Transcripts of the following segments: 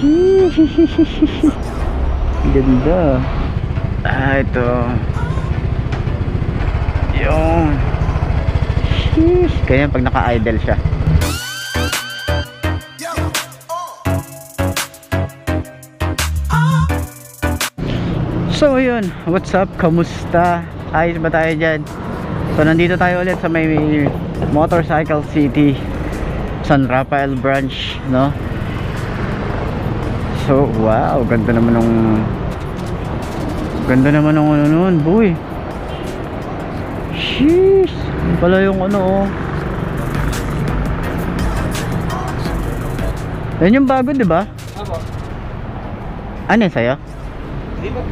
Ganda. Ito yung kaya pag naka-idle siya. So yun, what's up? Kamusta? Ayos ba tayo dyan? So nandito tayo ulit sa may Motorcycle City, San Rafael branch, no? So wow, ganda naman ng ano nun, boy. Sheesh, yun pala yung ano, oh. Yan yung bago, di ba? Apo. Ano yun sa'yo? Di ba?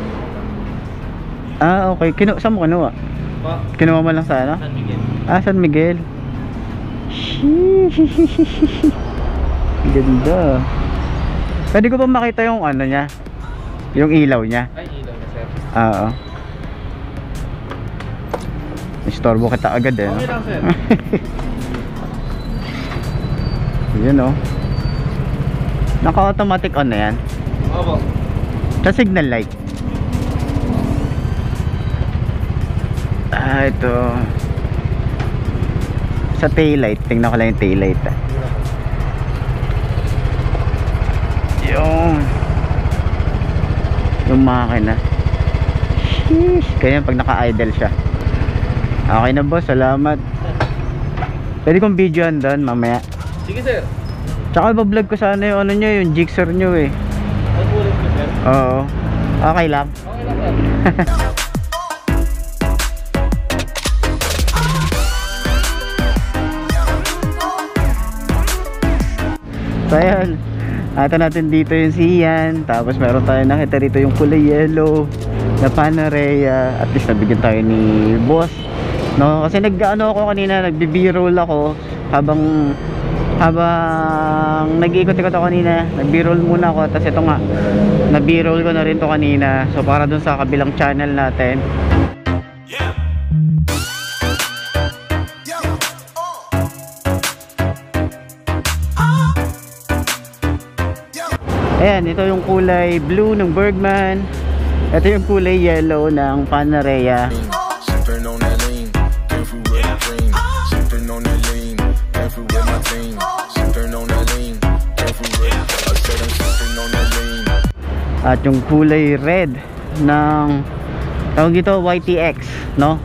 Ah, okay. Saan mo kinuha? Pa? Kinuha mo lang sa ano? San Miguel. Ah, San Miguel. Ganda. Pwede ko ba makita yung ano niya? Yung ilaw niya? Ay, ilaw na sir. Oo. Istorbo kita agad eh, no? Okay lang sir. Yun, oh. Naka-automatic on na yan. Opo. Sa signal light. Ah, ito. Sa tail light. Tingnan ko lang yung tail light. Yung makina. Sheesh. Kaya pag naka-idle siya. Okay na boss, salamat. Pwede kong videoan doon mamaya. Sige sir. Tsaka iba-vlog ko sana yung ano nyo, yung jigsaw nyo eh. Ang ulit ko sir. Oo. Okay lang. Okay lang sir. So ayan, ata natin dito yung Sian. Tapos meron tayo nakita rito yung kulay yellow na Panarea. At least nabigyan tayo ni boss, no? Kasi nag-ano ako kanina, nagbi-b-roll ako habang nag-iikot-ikot ako kanina. Nag-b-roll muna ako. Tapos ito nga, na-b-roll ko na rin to kanina. So para dun sa kabilang channel natin. Ayan, ito yung kulay blue ng Bergman. Ito yung kulay yellow ng Panarea. At yung kulay red ng tawag dito YTX, no?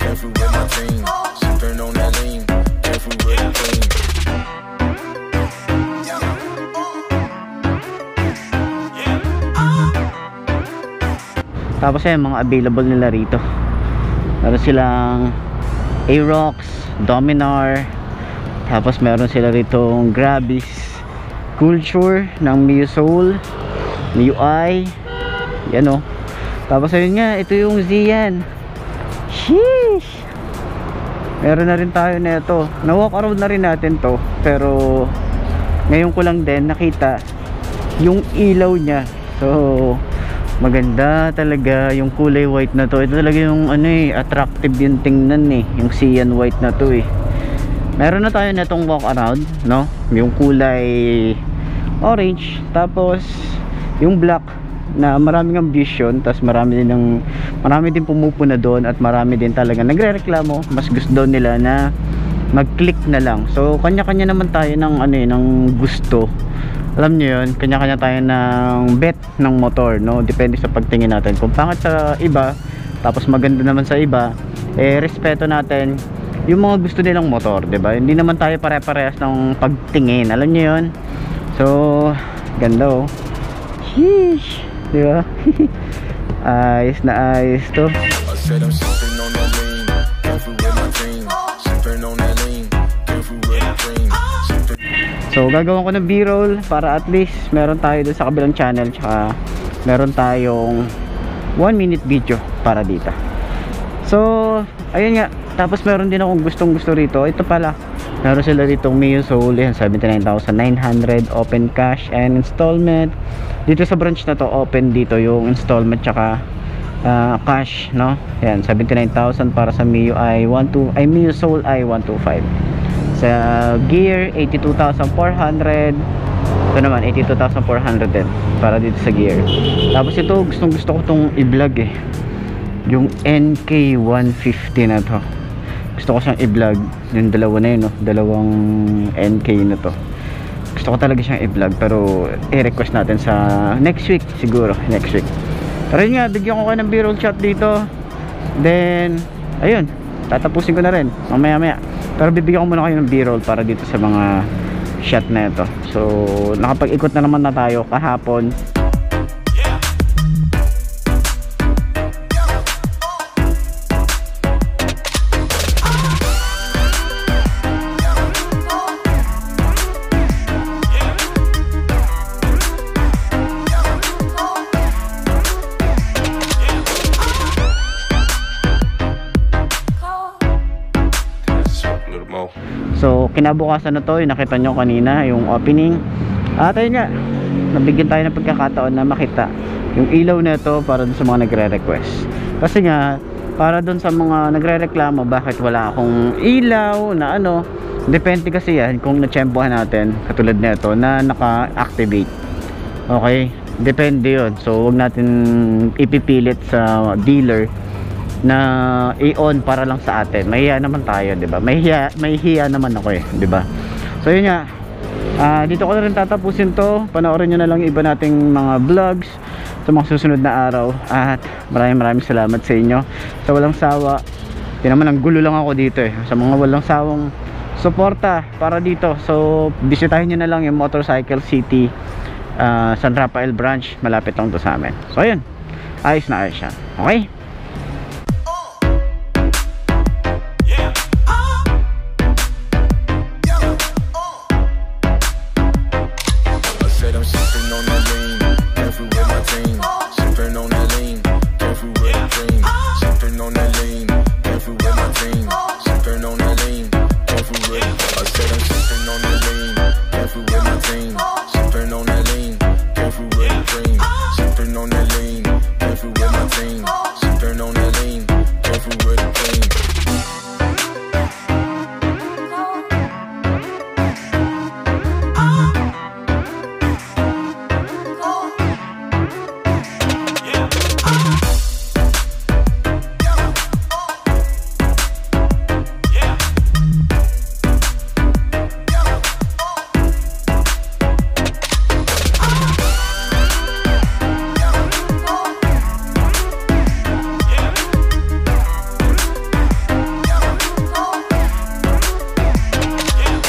Tapos yung mga available nila rito, meron silang Aerox, Dominar. Tapos meron sila ritong Grabis, Culture ng Mio Soul, MIUI. Yan o. Tapos ayun nga, ito yung Xian. Sheesh. Meron na rin tayo na ito. Na-walk around na rin natin to. Pero ngayon ko lang din nakita yung ilaw niya. So maganda talaga yung kulay white na to. Ito talaga yung ano eh, attractive yung tingnan eh, yung Xian white na to eh. Meron na tayo na itong walk around, no? Yung kulay orange. Tapos yung black na maraming ambition. Tapos marami din pumupuna doon. At marami din talaga nagre-reklamo. Mas gusto daw nila na mag-click na lang. So kanya-kanya naman tayo ng ano eh, ng gusto. Alam nyo yun, kanya-kanya tayo ng bet ng motor, no? Depende sa pagtingin natin. Kung pangit sa iba, tapos maganda naman sa iba, eh respeto natin yung mga gusto nilang motor, diba? Hindi naman tayo pare-parehas ng pagtingin. Alam nyo yun? So ganda oh. Sheesh, diba? Ayos na ayos to. So gagawin ko ng b-roll para at least meron tayo doon sa kabilang channel. Tsaka meron tayong 1 minute video para dito. So ayun nga. Tapos meron din akong gustong gusto rito. Ito pala, meron sila ditong Mio Soul, 79,900 open cash and installment. Dito sa branch na to, open dito yung installment tsaka cash, no? Yan, 79,000 para sa Mio Mio Soul i125. Sa gear 82,400. Ito naman 82,400 din para dito sa gear. Tapos ito gusto ko tong i-vlog eh, yung NK150 na to. Gusto ko siyang i-vlog, yung dalawa na yun, no? Dalawang NK na to. Gusto ko talaga siyang i-vlog, pero i-request natin sa next week siguro, next week. Pero yun nga, bigyan ko kayo ng B-roll shot dito. Then ayun, tatapusin ko na rin mamaya. Pero bibigyan ko muna kayo ng B-roll para dito sa mga shot na ito. So nakapag-ikot na naman na tayo kahapon. So kinabukasan na to, yung nakita nyo kanina yung opening. At ayun nga, nabigyan tayo ng pagkakataon na makita yung ilaw na ito para dun sa mga nagre-request. Kasi nga, para dun sa mga nagre-reklamo bakit wala akong ilaw na ano, depende kasi yan kung natsyempohan natin, katulad na ito na naka-activate. Okay, depende yun. So wag natin ipipilit sa dealer na i-on para lang sa atin. Mahiya naman tayo, 'di ba? Mahihiya naman ako eh, 'di ba? So yun nga. Dito ko na rin tatapusin 'to. Panoorin niyo na lang iba nating mga vlogs sa mga susunod na araw. At maraming salamat sa inyo sa walang sawa. Di naman ang gulo lang ako dito eh. Sa mga walang sawang suporta para dito. So bisitahin niyo na lang yung Motorcycle City San Rafael branch. Malapit lang to sa amin. So ayun. Ayos na ayos siya. Okay?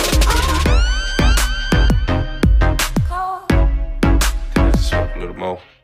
Little Mo.